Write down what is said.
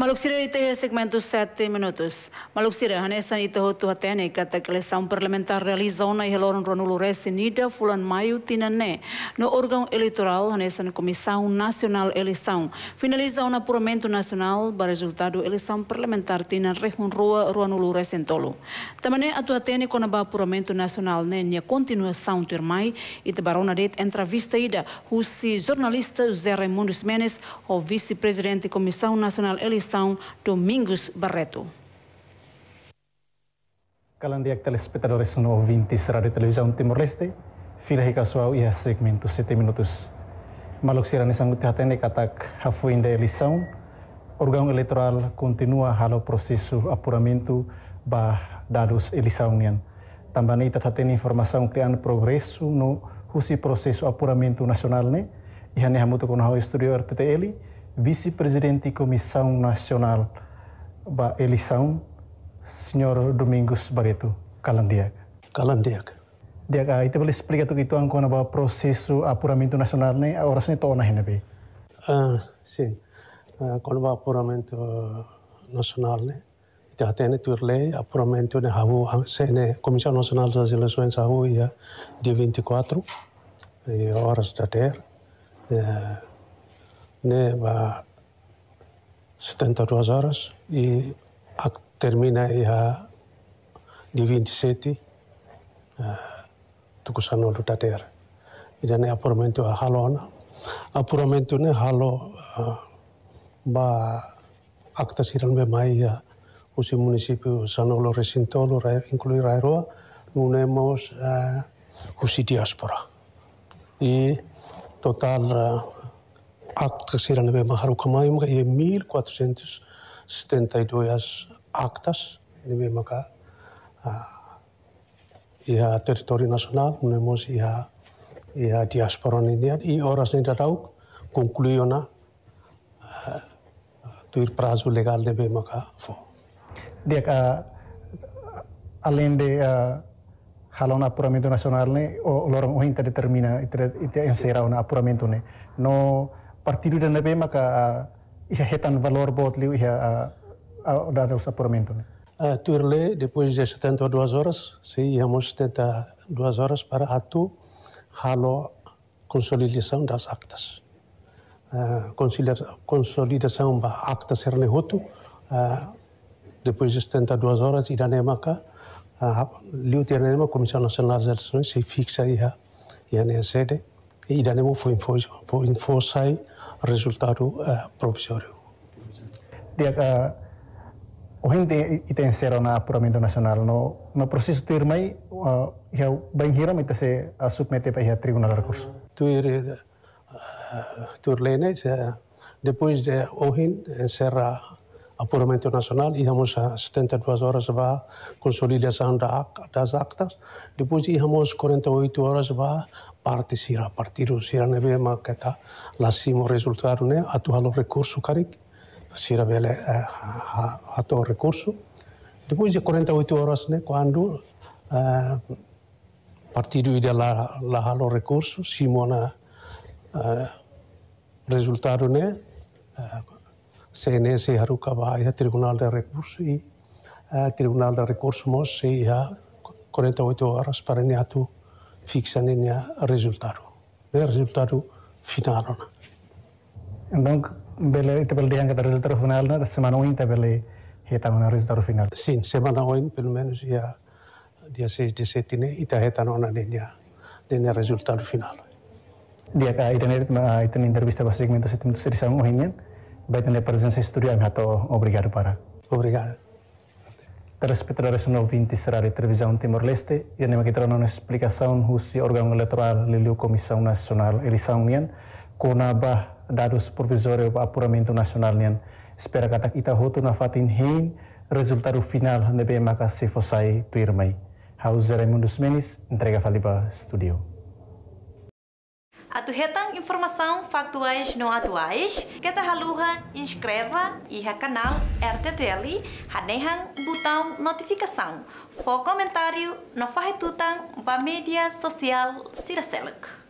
Maluksira ite segmento 7 minutos. Maluksira hanesan ite hotu hatene kata eleição parlamentar realizou na Helorun Ronulu Resinida Fulan Maio Tinane. No órgão eleitoral hanesan Comissão Nacional Eleição finalizou no apuramento nacional para resultado eleição parlamentar tina Rehun Rua Ronulu Resintolo. Também atu hatene com o apuramento nacional nenya continuação termai e te barona det entrevista ida husi jornalista José Raimundo Menes o vice-presidente Comissão Nacional Eleição Domingos Barreto. Kalandiak telespectadores no ouvintes Rádio Televisão Timor-Leste, fila hika suau ia segmento 7 minutos. Maluksira ni sangut hatene katak hafuin da eleição, órgão eleitoral continua halo processo apuramento ba dados eleição nian. Também ita hatene informação que an progresso no husi processo apuramento nacional ne, e hane hamuto kono hau studio RTTL, vice-presidente Comissão Nacional da Eleição, Senhor Domingos Barreto, Kalandiak. Kalandiak. Diak, itu boleh explicar tu itu angkon apa prosesso apuramento nacional ne, horas ne tona hina be? Sim, quando o apuramento nacional ne, itu hatene turle apuramento ne havu sene Comissão Nacional das Eleições havu ia dia 24 horas da tarde. Ne va 72 horas e termina ya di 27 tukusan do tater. Ida ne apuramento a halona. Apuramento ne halo ba akta siran be mai ya usi município Sanolo Resintolo incluir Rairoa nunemos usi diaspora. E total actas siran be maharu kamai mga e 1472 actas ne maka ia território nacional nemos ia diaspora indian e horas nem darau concluiu na tuir prazo legal de maka fo dia além de halon apuramento nacional ne o lorong ohinta determina ite encerra na apuramento ne no partido da nebe maka ia hetan valor bot liu ia dados apuramento ne turle depois de 72 horas se íamos 72 horas para atu halo consolidação das actas consolidação ba actas serne hotu depois de 72 horas irane maka liu terema Comissão Nacional das Eleições se fixa ia ne sede e irane mo foi sai resultado provisório. Dia o gente ite encerra na apuramento nacional no processo termai ia bem hiram ite se submete para ia tribunal recurso. Turlene depois de ohin encerra apuramento nacional íamos a 72 horas va consolidação das actas, depois íamos 48 horas va partido sira nebe makata lasimo resultado ne atual recurso carik sira vele ato recurso depois de 48 horas ne quando partido ide la halo recurso simona resultado ne CNS haruka vai Tribunal de Recurso e Tribunal de Recurso mos se ia 48 horas para niatu fixa nenya resultado final. Então, bele itu bele diangkat resultado final na semana oin ta bele hetan na resultado final. Sim, semana oin pelo menos ia dia 6 de setembro ita hetan ona nenya resultado final. Dia ka ita entrevista ba segmento 7 minutos edição oinnya. Baik na presença estúdio hato obrigado para. Obrigado. Telespectadores no ouvintes Rádio Televisão Timor-Leste, e nem aqui uma explicação husi órgão eleitoral liu Comissão Nacional Eleição nian, konaba dados provisório para apuramento nacional nian. Espera kata kita hotu na fatin hein resultado final nebe maka se fosai tuirmai. José Raimundo Menes entrega faliba studio. Atuhetang informação factuais não atuais, que haluha inscreva e canal RTTL, hanehang botão notificação, for comentário, não farretutang para mídia social Siraseluk.